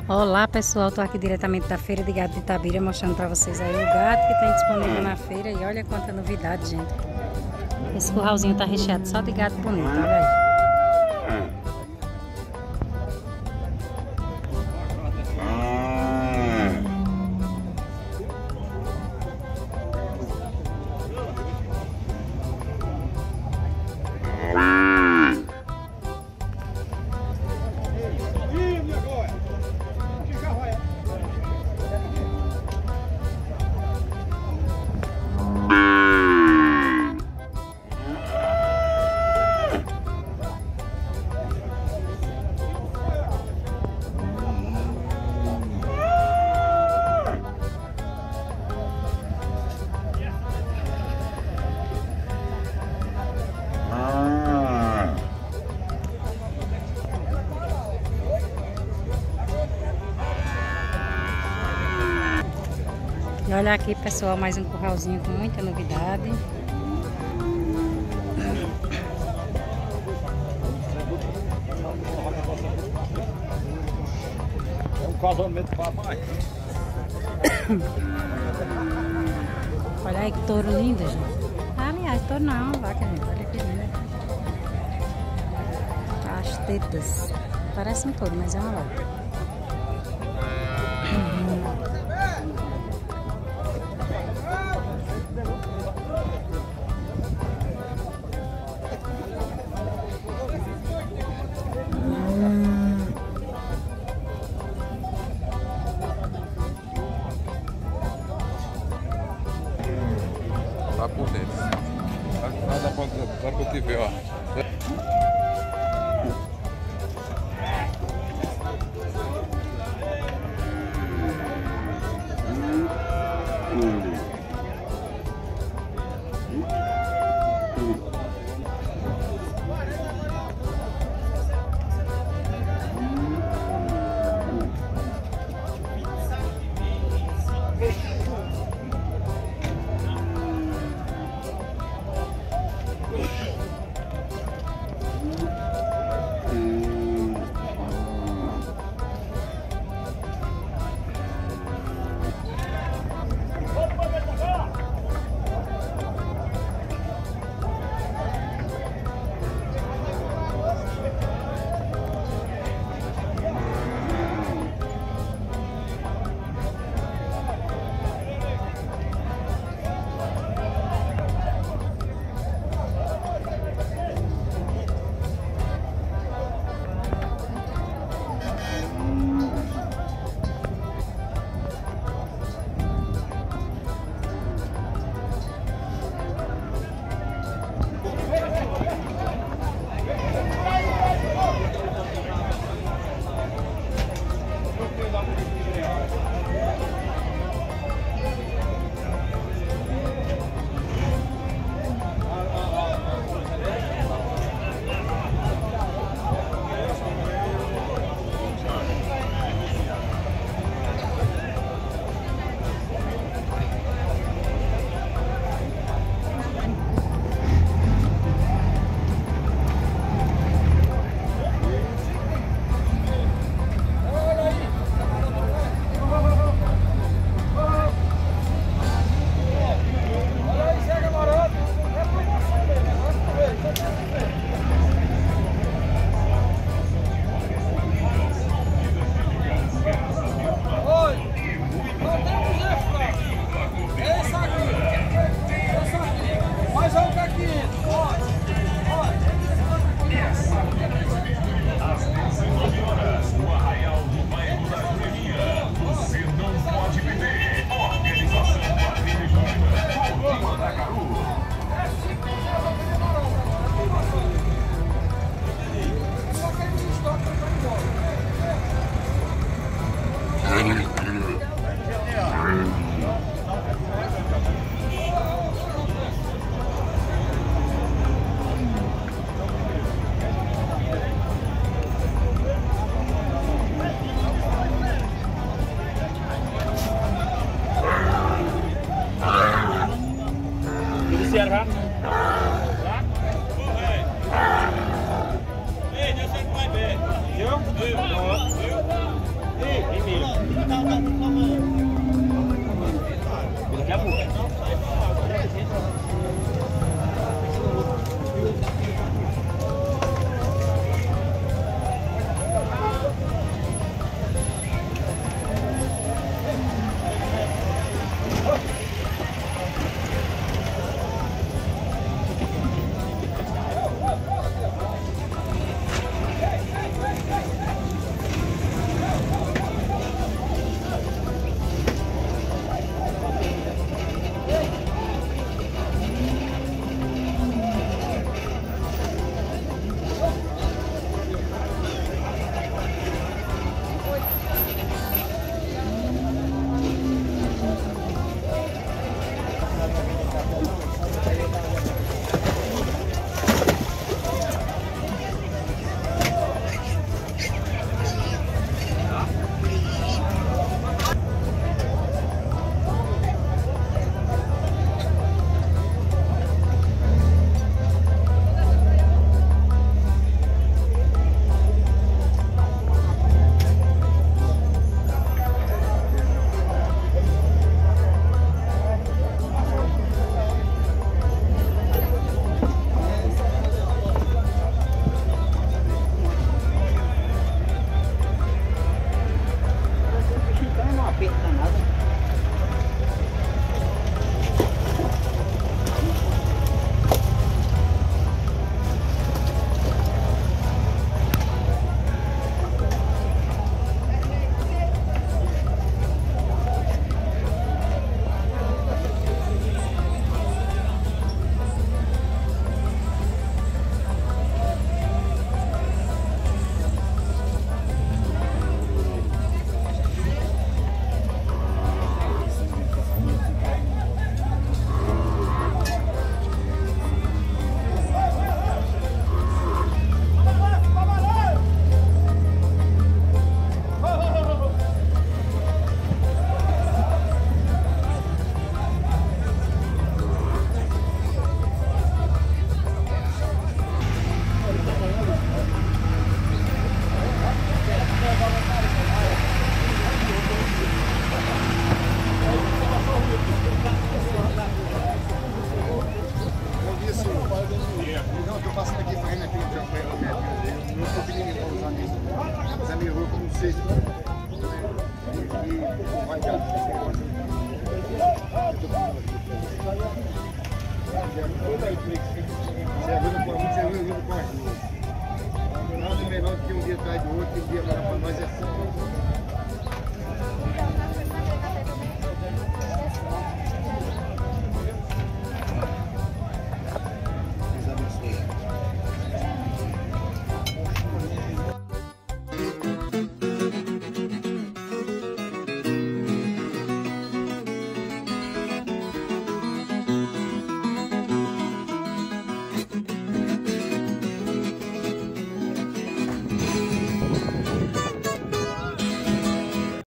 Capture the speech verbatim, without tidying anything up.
Olá pessoal, tô aqui diretamente da Feira de Gado de Itabira, mostrando para vocês aí o gado que tem disponível na feira. E olha quanta novidade, gente. Esse curralzinho tá recheado só de gado bonito, olha aí. E olha aqui pessoal, mais um curralzinho com muita novidade. É um casamento papai. Olha aí que touro lindo, gente. Ah, aliás, touro não, vaca, gente. Olha que lindo. As tetas. Parece um touro, mas é uma vaca. Tá por dentro. Nada pra, pra te ver, ó. Siap, Ei, deixa ele vai ver. Viu? Viu? Viu? não sei se vai dar. Servindo com a gente, servindo com as duas. Nada melhor do que um dia atrás do outro, que um dia para nós é assim.